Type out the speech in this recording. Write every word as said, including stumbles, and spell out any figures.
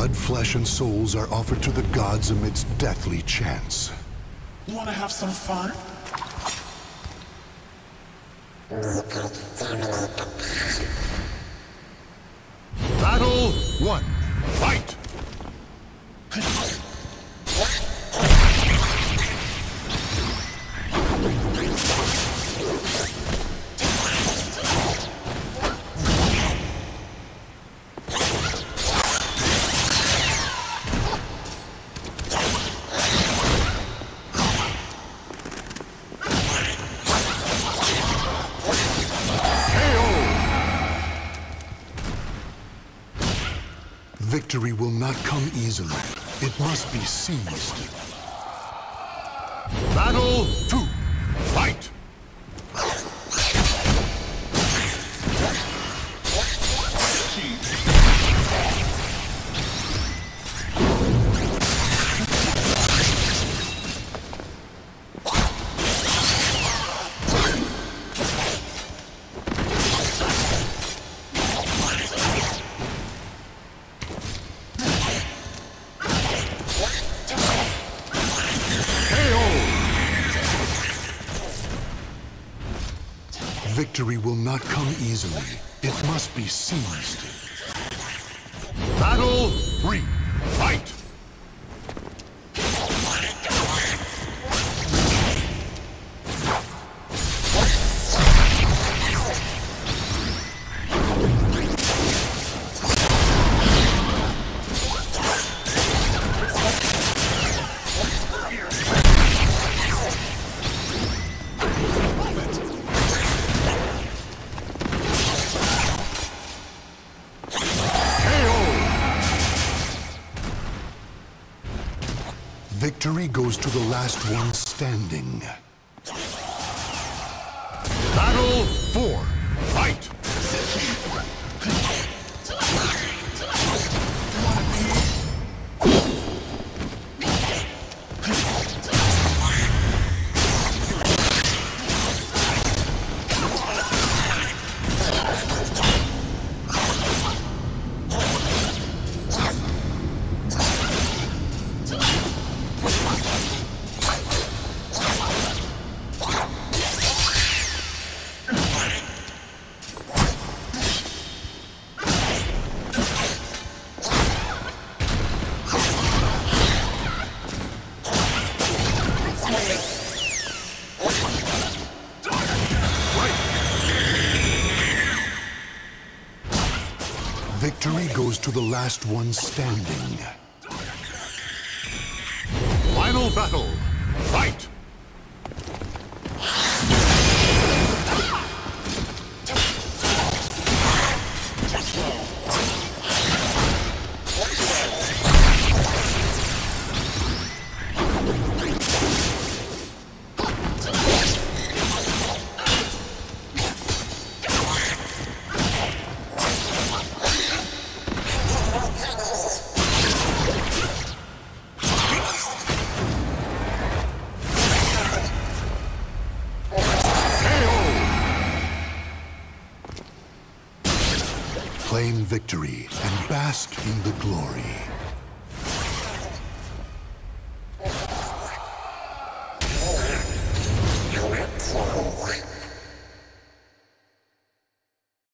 blood, flesh, and souls are offered to the gods amidst deathly chants. Wanna have some fun? Battle one. Fight! Victory will not come easily. It must be seized. Battle two. Fight! Victory will not come easily. It must be seized. Battle three. Fight! Victory goes to the last one standing. Battle four. Fight! Victory goes to the last one standing. Final battle. Fight! Claim victory and bask in the glory.